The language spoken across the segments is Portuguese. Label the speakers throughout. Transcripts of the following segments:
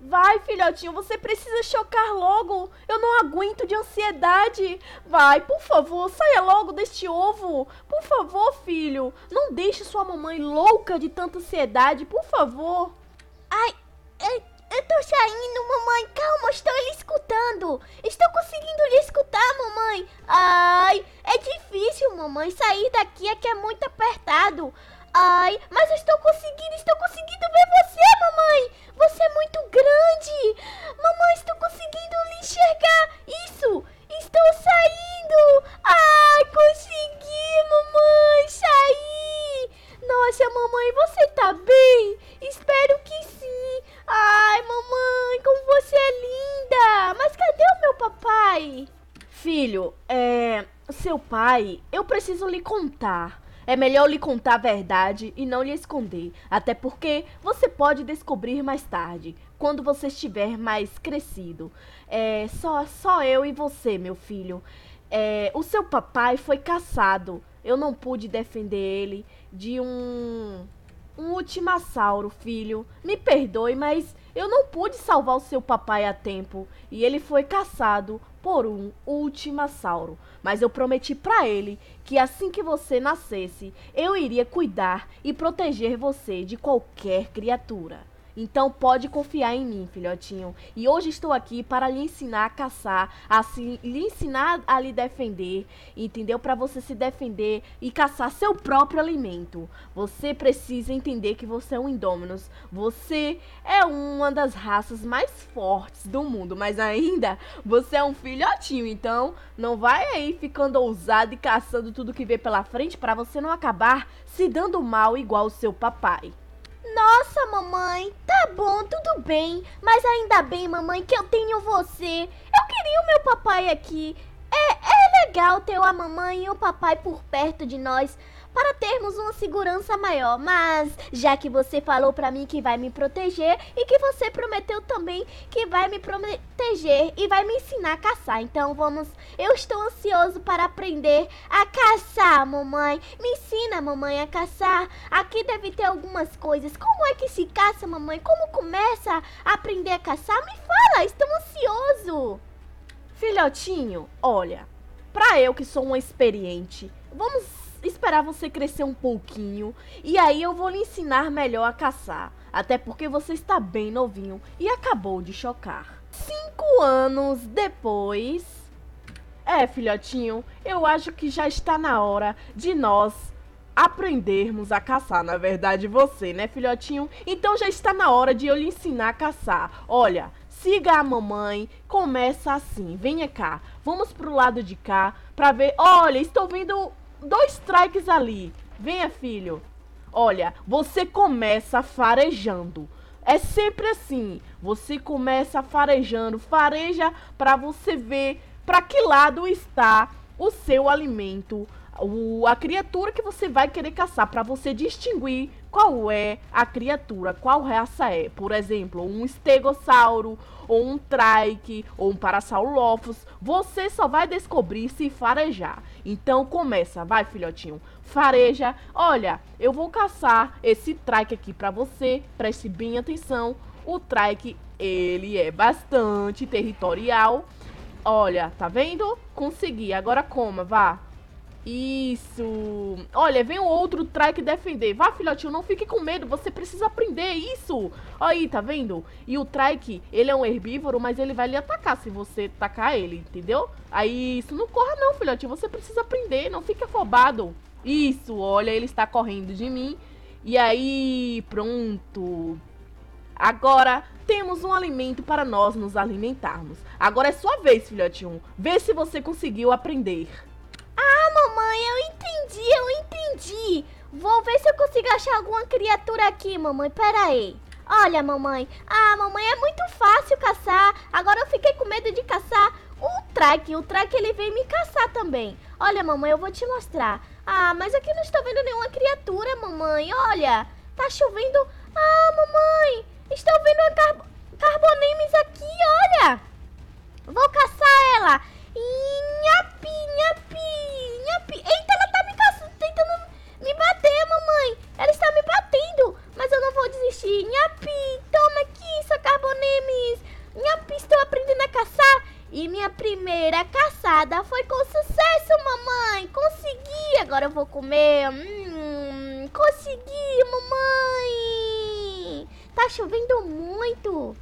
Speaker 1: Vai, filhotinho, você precisa chocar logo. Eu não aguento de ansiedade. Vai, por favor, saia logo deste ovo. Por favor, filho. Não deixe sua mamãe louca de tanta ansiedade, por favor.
Speaker 2: Ai, eu tô saindo, mamãe. Calma, estou lhe escutando. Estou conseguindo lhe escutar, mamãe. Ai, é difícil, mamãe. Sair daqui é que é muito apertado. Ai, mas eu estou conseguindo ver você, mamãe. Você é muito grande. Mamãe, estou conseguindo lhe enxergar. Isso, estou saindo. Ai, consegui, mamãe, saí. Nossa, mamãe, você tá bem? Espero que sim. Ai, mamãe, como você é linda. Mas cadê o meu papai?
Speaker 1: Filho, seu pai, eu preciso lhe contar. É melhor lhe contar a verdade e não lhe esconder, até porque você pode descobrir mais tarde, quando você estiver mais crescido. Só eu e você, meu filho. O seu papai foi caçado. Eu não pude defender ele de um ultimassauro, filho. Me perdoe, mas eu não pude salvar o seu papai a tempo e ele foi caçado por um ultimassauro. Mas eu prometi pra ele que assim que você nascesse, eu iria cuidar e proteger você de qualquer criatura. Então pode confiar em mim, filhotinho. E hoje estou aqui para lhe ensinar a caçar, lhe ensinar a lhe defender, entendeu? Para você se defender e caçar seu próprio alimento. Você precisa entender que você é um Indominus. Você é uma das raças mais fortes do mundo, mas ainda você é um filhotinho. Então não vai aí ficando ousado e caçando tudo que vê pela frente para você não acabar se dando mal igual o seu papai.
Speaker 2: Nossa, mamãe, tá bom, tudo bem. Mas ainda bem, mamãe, que eu tenho você. Eu queria o meu papai aqui. É legal ter a mamãe e o papai por perto de nós para termos uma segurança maior. Mas já que você falou pra mim que vai me proteger e que você prometeu também que vai me proteger e vai me ensinar a caçar, então vamos. Eu estou ansioso para aprender a caçar, mamãe. Me ensina, mamãe, a caçar. Aqui deve ter algumas coisas. Como é que se caça, mamãe? Como começa a aprender a caçar? Me fala, estou ansioso.
Speaker 1: Filhotinho, olha, pra eu que sou uma experiente, vamos esperar você crescer um pouquinho e aí eu vou lhe ensinar melhor a caçar. Até porque você está bem novinho e acabou de chocar. 5 anos depois... filhotinho, eu acho que já está na hora de nós aprendermos a caçar. Na verdade, você, né, filhotinho? Então já está na hora de eu lhe ensinar a caçar. Olha, siga a mamãe, começa assim, venha cá, vamos pro lado de cá pra ver. Olha, estou vendo 2 strikes ali, venha, filho. Olha, você começa farejando, é sempre assim, você começa farejando, fareja pra você ver pra que lado está o seu alimento, a criatura que você vai querer caçar, para você distinguir qual é a criatura, qual raça é. Por exemplo, um estegossauro, ou um trike, ou um parasaurolophus. Você só vai descobrir se farejar. Então começa, vai, filhotinho, fareja. Olha, eu vou caçar esse trike aqui para você, preste bem atenção. O trike, ele é bastante territorial. Olha, tá vendo? Consegui, agora coma, vá. Isso. Olha, vem o outro trike defender. Vá, filhotinho, não fique com medo. Você precisa aprender isso. Aí, tá vendo? E o trike, ele é um herbívoro, mas ele vai lhe atacar se você tacar ele, entendeu? Aí, isso, não corra não, filhotinho. Você precisa aprender, não fique afobado. Isso, olha, ele está correndo de mim. E aí, pronto. Agora, temos um alimento para nós nos alimentarmos. Agora é sua vez, filhotinho. Vê se você conseguiu aprender.
Speaker 2: Mamãe, eu entendi. Vou ver se eu consigo achar alguma criatura aqui, mamãe. Pera aí. Olha, mamãe. Mamãe, é muito fácil caçar. Agora eu fiquei com medo de caçar o trike. O trike, ele veio me caçar também. Olha, mamãe, eu vou te mostrar. Mas aqui não estou vendo nenhuma criatura, mamãe. Olha, tá chovendo. Mamãe, estou vendo uma carbonemes aqui, olha. Vou caçar ela. Nhapi, nhapi, nhapi. Eita, ela tá me caçando, tentando me bater, mamãe. Ela está me batendo, mas eu não vou desistir. Nhapi, toma aqui, sua carbonemes. primeira caçada foi com sucesso, mamãe. Consegui, agora eu vou comer. Consegui, mamãe. Tá chovendo muito.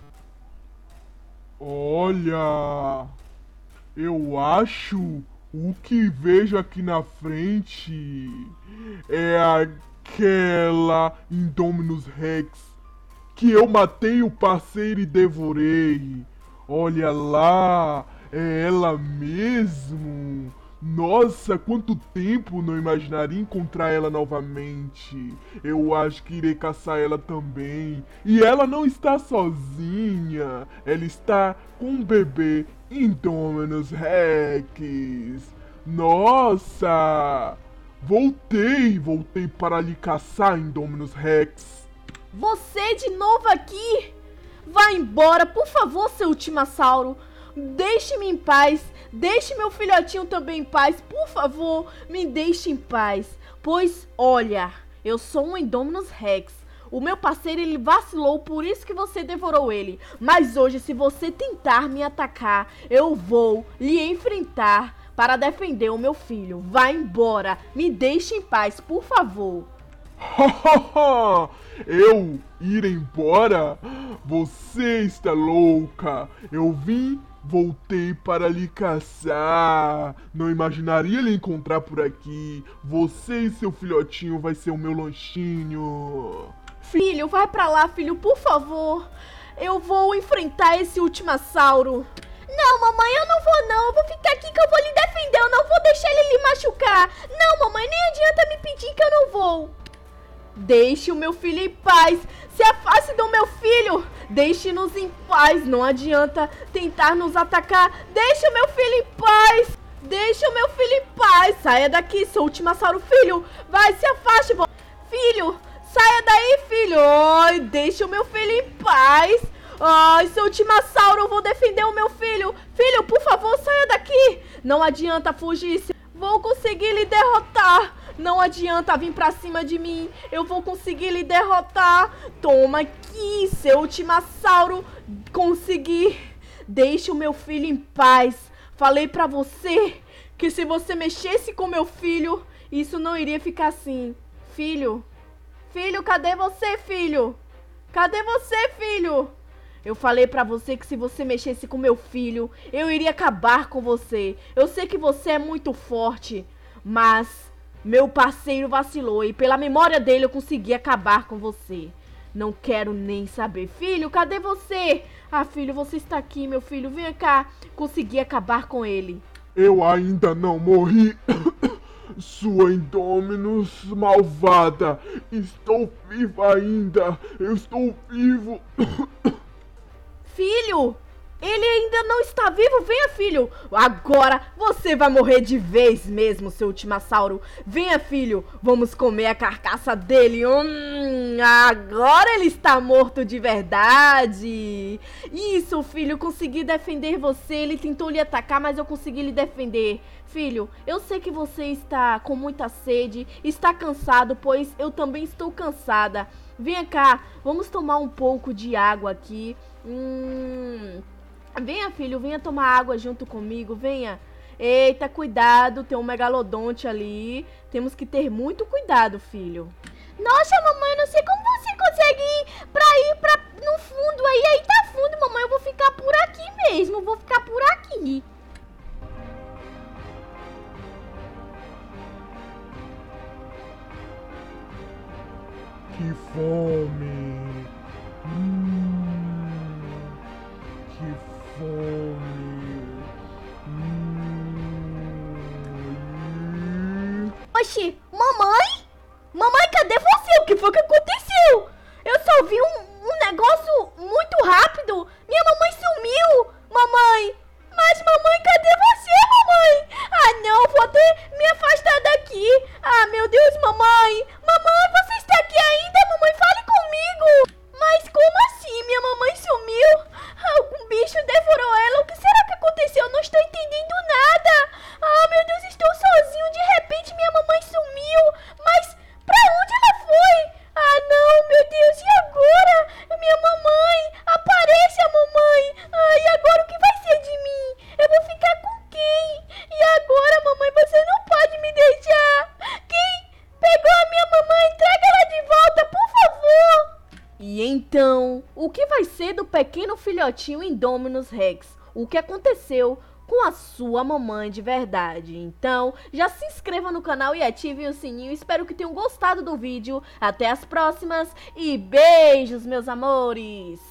Speaker 3: Olha, eu acho o que vejo aqui na frente é aquela Indominus Rex que eu matei o parceiro e devorei. Olha lá, é ela mesmo. Nossa, quanto tempo não imaginaria encontrar ela novamente. Eu acho que irei caçar ela também. E ela não está sozinha. Ela está com um bebê Indominus Rex. Nossa! Voltei para lhe caçar, Indominus Rex.
Speaker 1: Você de novo aqui? Vá embora, por favor, seu Ultimassauro. Deixe-me em paz. Deixe meu filhotinho também em paz. Por favor, me deixe em paz. Pois, olha, eu sou um Indominus Rex. O meu parceiro, ele vacilou, por isso que você devorou ele. Mas hoje, se você tentar me atacar, eu vou lhe enfrentar para defender o meu filho. Vá embora. Me deixe em paz, por favor.
Speaker 3: Eu ir embora? Você está louca. Voltei para lhe caçar. Não imaginaria lhe encontrar por aqui. Você e seu filhotinho vai ser o meu lanchinho.
Speaker 1: Filho, vai pra lá, filho, por favor. Eu vou enfrentar esse Ultimassauro.
Speaker 2: Não, mamãe, eu não vou não. Eu vou ficar aqui que eu vou lhe defender. Eu não vou deixar ele lhe machucar. Não, mamãe, nem adianta me pedir que eu não vou.
Speaker 1: Deixe o meu filho em paz. Se afaste do meu filho. Deixe-nos em paz. Não adianta tentar nos atacar. Deixe o meu filho em paz. Deixe o meu filho em paz. Saia daqui, seu Ultimassauro. Filho, vai, se afaste. Filho, saia daí, filho. Ai, deixe o meu filho em paz. Ai, seu Ultimassauro, eu vou defender o meu filho. Filho, por favor, saia daqui. Não adianta fugir. Vou conseguir lhe derrotar. Não adianta vir pra cima de mim. Eu vou conseguir lhe derrotar. Toma aqui, seu Ultimassauro. Consegui. Deixe o meu filho em paz. Falei pra você que se você mexesse com meu filho, isso não iria ficar assim. Filho. Filho, cadê você, filho? Cadê você, filho? Eu falei pra você que se você mexesse com meu filho, eu iria acabar com você. Eu sei que você é muito forte, mas meu parceiro vacilou e pela memória dele eu consegui acabar com você. Não quero nem saber. Filho, cadê você? Ah, filho, você está aqui, meu filho. Vem cá. Consegui acabar com ele.
Speaker 3: Eu ainda não morri. Sua Indominus malvada. Estou vivo ainda. Eu estou vivo.
Speaker 1: Filho, ele ainda não está vivo? Venha, filho. Agora você vai morrer de vez mesmo, seu Ultimassauro. Venha, filho. Vamos comer a carcaça dele. Agora ele está morto de verdade. Isso, filho. Consegui defender você. Ele tentou lhe atacar, mas eu consegui lhe defender. Filho, eu sei que você está com muita sede, está cansado, pois eu também estou cansada. Venha cá, vamos tomar um pouco de água aqui. Venha, filho, venha tomar água junto comigo, venha. Eita, cuidado, tem um megalodonte ali. Temos que ter muito cuidado, filho.
Speaker 2: Nossa, mamãe, eu não sei como você consegue ir no fundo aí tá fundo, mamãe. Eu vou ficar por aqui mesmo, vou ficar por aqui.
Speaker 3: Que fome. Que fome.
Speaker 2: Oxi, mamãe? Mamãe, cadê você? O que foi que aconteceu? Eu só vi um negócio muito rápido. Minha mamãe sumiu. Mamãe, mas mamãe, cadê você, mamãe? Ah, não, vou até me afastar daqui. Ah, meu Deus, mamãe. Mamãe, você está aqui ainda? Mamãe, fale comigo. Mas como assim? Minha mamãe sumiu? Algum bicho devorou ela? O que será que aconteceu? Eu não estou entendendo nada. Ah, meu Deus, estou sozinho. De repente, minha mamãe sumiu. Mas pra onde ela foi? Ah, não, meu Deus, e agora?
Speaker 1: Então, o que vai ser do pequeno filhotinho Indominus Rex? O que aconteceu com a sua mamãe de verdade? Então, já se inscreva no canal e ative o sininho. Espero que tenham gostado do vídeo. Até as próximas e beijos, meus amores!